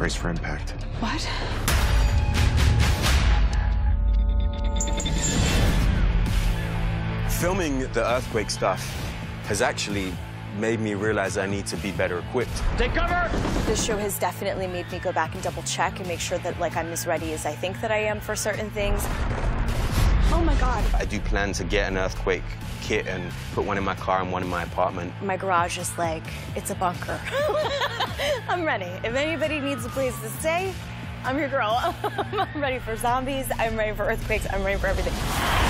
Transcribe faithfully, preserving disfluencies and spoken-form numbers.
Brace for impact. What? Filming the earthquake stuff has actually made me realize I need to be better equipped. Take cover! This show has definitely made me go back and double check and make sure that like I'm as ready as I think that I am for certain things. Oh my God. I do plan to get an earthquake kit and put one in my car and one in my apartment. My garage is like, it's a bunker. I'm ready. If anybody needs a place to stay, I'm your girl. I'm ready for zombies, I'm ready for earthquakes, I'm ready for everything.